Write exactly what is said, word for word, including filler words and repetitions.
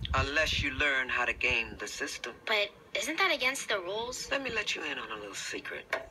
Unless you learn how to game the system. But isn't that against the rules? Let me let you in on a little secret.